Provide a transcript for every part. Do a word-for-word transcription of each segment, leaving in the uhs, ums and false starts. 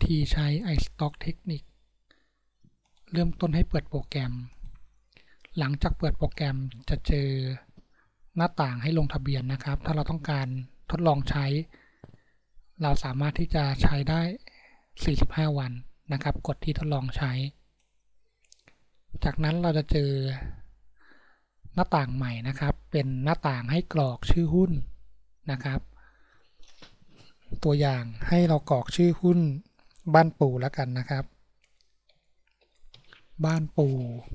ธีใช้ iStock Technique เริ่มต้นให้เปิดโปรแกรมหลังจากเปิดโปรแกรมจะเจอหน้าต่างให้ลงทะเบียนนะครับถ้าเราต้องการทดลองใช้เราสามารถที่จะใช้ได้สี่สิบห้าวันนะครับกดที่ทดลองใช้จากนั้นเราจะเจอหน้าต่างใหม่นะครับเป็นหน้าต่างให้กรอกชื่อหุ้นนะครับตัวอย่างให้เรากรอกชื่อหุ้นบ้านปูแล้วกันนะครับบ้านปู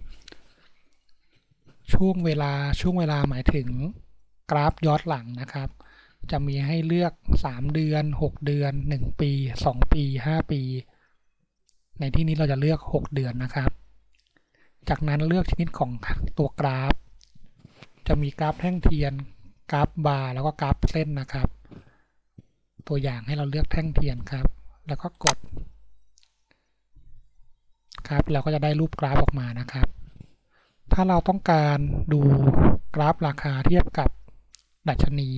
ช่วงเวลาช่วงเวลาหมายถึงกราฟย้อนหลังนะครับจะมีให้เลือกสามเดือนหกเดือนหนึ่งปีสองปีห้าปีในที่นี้เราจะเลือกหกเดือนนะครับจากนั้นเลือกชนิดของตัวกราฟจะมีกราฟแท่งเทียนกราฟบาร์แล้วก็กราฟเส้นนะครับตัวอย่างให้เราเลือกแท่งเทียนครับแล้วก็กดครับเราก็จะได้รูปกราฟออกมานะครับถ้าเราต้องการดูกราฟราคาเทียบกับดัชนี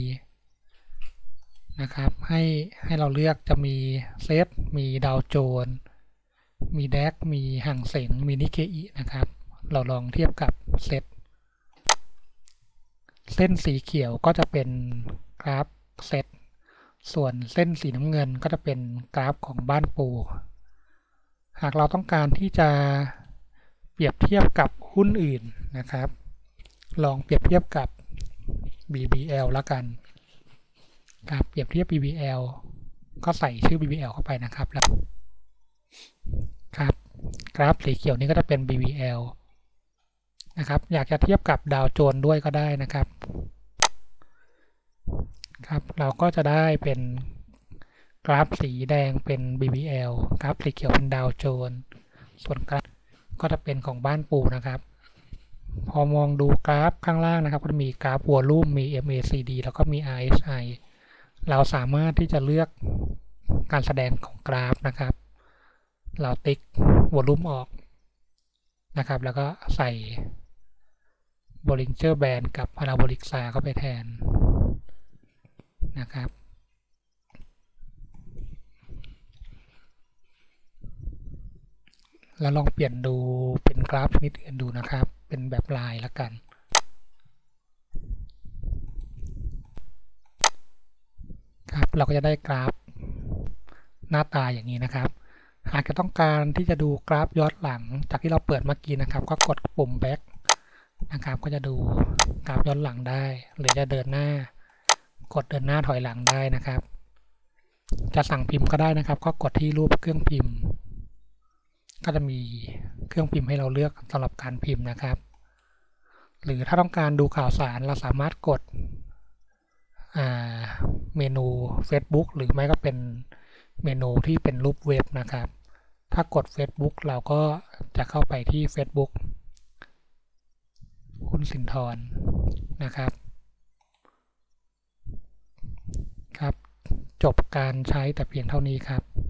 นะครับให้ให้เราเลือกจะมีเซตมีดาวโจนส์มีแดกมีห่างเส็งมีนิเคอินะครับเราลองเทียบกับเซตเส้นสีเขียวก็จะเป็นกราฟเซตส่วนเส้นสีน้ำเงินก็จะเป็นกราฟของบ้านปูหากเราต้องการที่จะเปรียบเทียบกับหุ้นอื่นนะครับลองเปรียบเทียบกับ บี บี แอล แล้วกันการเปรียบเทียบ บี บี แอล ก็ใส่ชื่อ บี บี แอล เข้าไปนะครับแล้วครับกราฟสีเขียวนี้ก็จะเป็น บี บี แอล นะครับอยากจะเทียบกับดาวโจนส์ด้วยก็ได้นะครับครับเราก็จะได้เป็นกราฟสีแดงเป็น บี บี แอล กราฟสีเขียวเป็นดาวโจนส์ส่วนกราฟก็จะเป็นของบ้านปูนะครับพอมองดูกราฟข้างล่างนะครับก็จะมีกราฟวอลลุ่มมี เอ็ม เอ ซี ดี แล้วก็มี อาร์ เอส ไอ เราสามารถที่จะเลือกการแสดงของกราฟนะครับเราติ๊กวอลลุ่มออกนะครับแล้วก็ใส่ Bollinger Band กับ Parabolic Bar เข้าไปแทนนะครับแล้วลองเปลี่ยนดูเป็นกราฟชนิดอื่นดูนะครับเป็นแบบลายแล้วกันครับเราก็จะได้กราฟหน้าตาอย่างนี้นะครับหากจะต้องการที่จะดูกราฟย้อนหลังจากที่เราเปิดเมื่อกี้นะครับก็กดปุ่ม back นะครับก็จะดูกราฟย้อนหลังได้หรือจะเดินหน้ากดเดินหน้าถอยหลังได้นะครับจะสั่งพิมพ์ก็ได้นะครับก็กดที่รูปเครื่องพิมพ์ก็จะมีเครื่องพิมพ์ให้เราเลือกสำหรับการพิมพ์นะครับหรือถ้าต้องการดูข่าวสารเราสามารถกดเมนู Facebook หรือไม่ก็เป็นเมนูที่เป็นรูปเว็บนะครับถ้ากด Facebook เราก็จะเข้าไปที่ Facebook หุ้นสินธรนะครับครับจบการใช้แต่เพียงเท่านี้ครับ